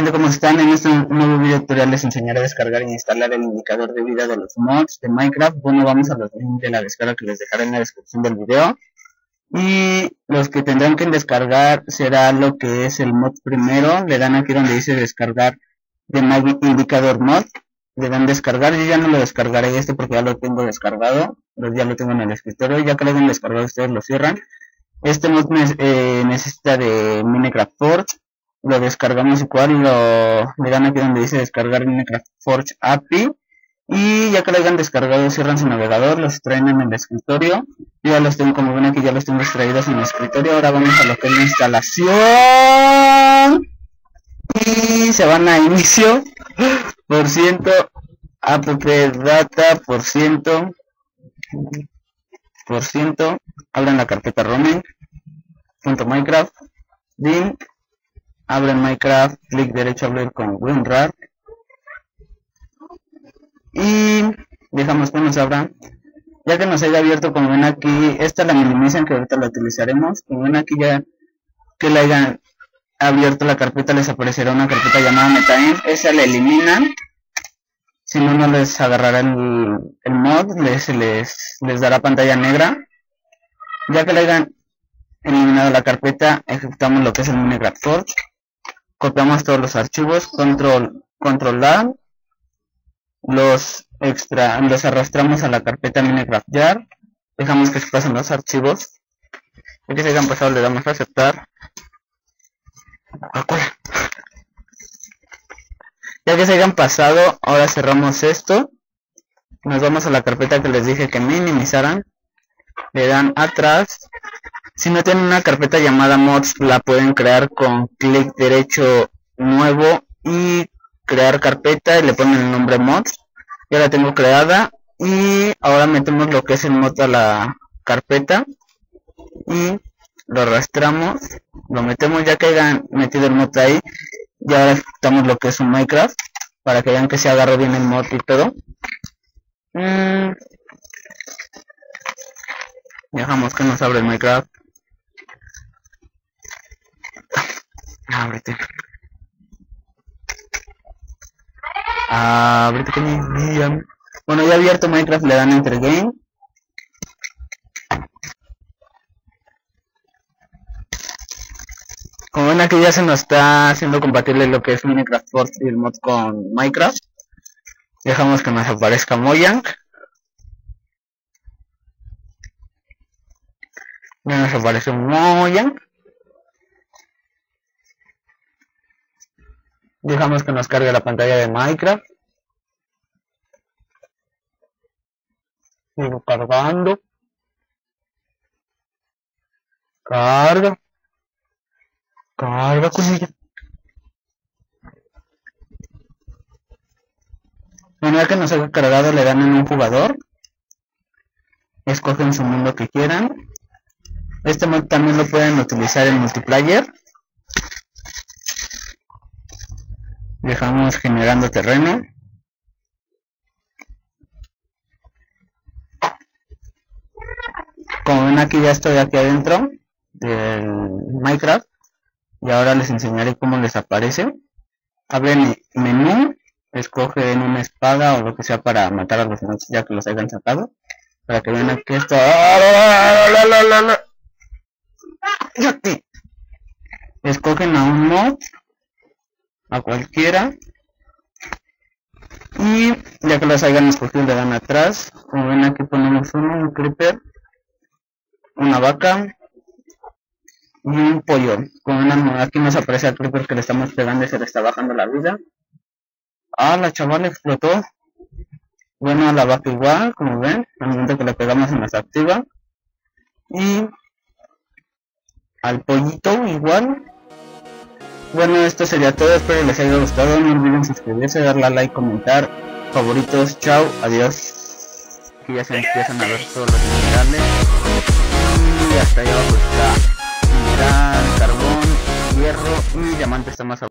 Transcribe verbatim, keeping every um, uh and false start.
gente, ¿cómo están? En este nuevo video tutorial les enseñaré a descargar e instalar el indicador de vida de los mods de Minecraft. Bueno, vamos a los links de la descarga que les dejaré en la descripción del video. Y los que tendrán que descargar será lo que es el mod primero. Le dan aquí donde dice descargar de My Indicador Mod. Le dan descargar. Yo ya no lo descargaré este porque ya lo tengo descargado. Ya lo tengo en el escritorio. Ya que lo hayan descargado ustedes lo cierran. Este mod eh, necesita de Minecraft Forge. Lo descargamos igual, lo le dan aquí donde dice descargar Minecraft Forge A P I. Y ya que lo hayan descargado, cierran su navegador, los traen en el escritorio. Yo ya los tengo, como ven aquí, ya los tengo extraídos en el escritorio. Ahora vamos a lo que es la instalación. Y se van a inicio, por ciento, app data, por ciento, por ciento. Abren la carpeta roaming.minecraft, bin. Abren Minecraft, clic derecho a abrir con WinRAR y dejamos que nos abra. Ya que nos haya abierto, como ven aquí, esta la minimizan, que ahorita la utilizaremos. Como ven aquí, ya que la hayan abierto la carpeta, les aparecerá una carpeta llamada MetaInf. Esa la eliminan, si no, no les agarrará el, el mod, les, les, les dará pantalla negra. Ya que la hayan eliminado la carpeta, ejecutamos lo que es el Minecraft Forge. Copiamos todos los archivos, control, control A, los extra, los arrastramos a la carpeta Minecraft Jar, dejamos que se pasen los archivos, ya que se hayan pasado le damos a aceptar, ya que se hayan pasado, ahora cerramos esto, nos vamos a la carpeta que les dije que minimizaran, le dan atrás. Si no tienen una carpeta llamada mods, la pueden crear con clic derecho nuevo y crear carpeta y le ponen el nombre mods. Ya la tengo creada y ahora metemos lo que es el mod a la carpeta y lo arrastramos, lo metemos. Ya que hayan metido el mod ahí, y ahora ejecutamos lo que es un Minecraft para que vean que se agarró bien el mod y todo. mm. Dejamos que nos abra el Minecraft. Ábrete. Ábrete que me envían. Bueno, ya abierto Minecraft, le dan Enter Game. Como ven aquí, ya se nos está haciendo compatible lo que es Minecraft Forge y el mod con Minecraft. Dejamos que nos aparezca Mojang. Ya nos aparece un Mojang. Dejamos que nos cargue la pantalla de Minecraft. Sigo cargando. Carga. Carga con ella. Bueno, ya que nos haya cargado, le dan en un jugador. Escogen su mundo que quieran. Este mod también lo pueden utilizar en multiplayer. Dejamos generando terreno. Como ven aquí, ya estoy aquí adentro del Minecraft. Y ahora les enseñaré cómo les aparece. Abren menú, escogen una espada o lo que sea para matar a los monstruos ya que los hayan sacado. Para que vean aquí esto. Escogen a un mod, a cualquiera, y ya que los hayan escogido le dan atrás. Como ven aquí ponemos uno, un creeper, una vaca y un pollo. Como ven aquí nos aparece el creeper que le estamos pegando y se le está bajando la vida. Ah, la chavala explotó. Bueno, a la vaca igual, como ven, al momento que le pegamos se nos activa. Y al pollito igual. Bueno, esto sería todo, espero que les haya gustado, no olviden suscribirse, darle a like, comentar, favoritos, chao, adiós. Aquí ya se empiezan a ver todos los minerales. Y hasta ahí abajo está mineral, carbón, hierro y diamante está más abajo.